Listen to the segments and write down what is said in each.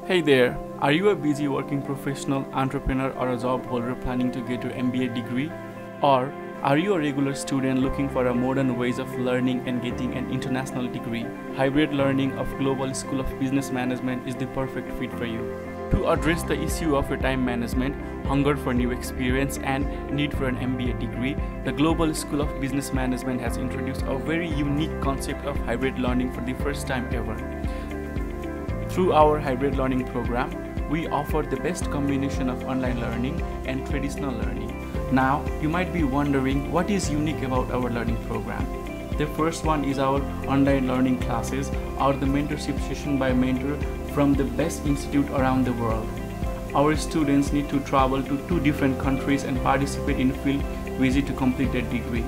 Hey there, are you a busy working professional, entrepreneur, or a job holder planning to get your MBA degree? Or are you a regular student looking for a modern ways of learning and getting an international degree? Hybrid learning of Global School of Business Management is the perfect fit for you. To address the issue of your time management, hunger for new experience, and need for an MBA degree, the Global School of Business Management has introduced a very unique concept of hybrid learning for the first time ever. Through our hybrid learning program, we offer the best combination of online learning and traditional learning. Now, you might be wondering what is unique about our learning program. The first one is our online learning classes or the mentorship session by mentor from the best institute around the world. Our students need to travel to 2 different countries and participate in field visit to complete their degree.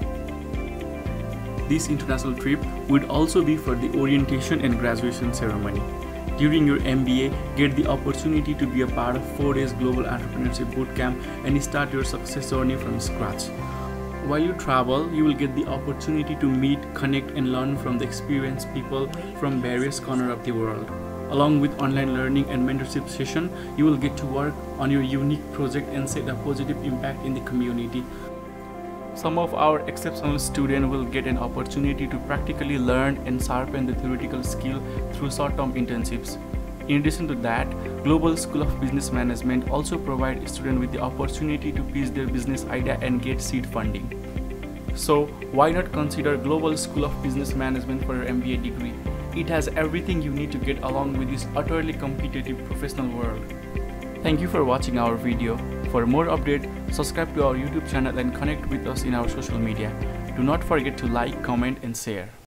This international trip would also be for the orientation and graduation ceremony. During your MBA, get the opportunity to be a part of 4 days Global Entrepreneurship Bootcamp and start your success journey from scratch. While you travel, you will get the opportunity to meet, connect, and learn from the experienced people from various corners of the world. Along with online learning and mentorship session, you will get to work on your unique project and set a positive impact in the community. Some of our exceptional students will get an opportunity to practically learn and sharpen the theoretical skill through short-term internships. In addition to that, Global School of Business Management also provides students with the opportunity to pitch their business idea and get seed funding. So, why not consider Global School of Business Management for your MBA degree? It has everything you need to get along with this utterly competitive professional world. Thank you for watching our video. For more updates, subscribe to our YouTube channel and connect with us in our social media. Do not forget to like, comment, and share.